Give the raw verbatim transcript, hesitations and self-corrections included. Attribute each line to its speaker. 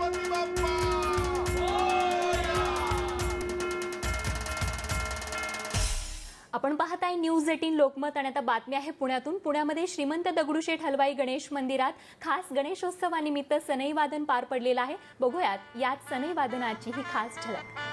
Speaker 1: गणपती बाप्पा
Speaker 2: आपण पाहताय न्यूज अठरा लोकमत आणि आता बातमी आहे पुण्यातून। पुण्यामध्ये श्रीमंत दगडूशेठ हलवाई गणेश मंदिरात खास गणेशोत्सवानिमित्त सनई वादन पार पडलेलं आहे। बघूयात यात सनई वादनाची ही खास झलक।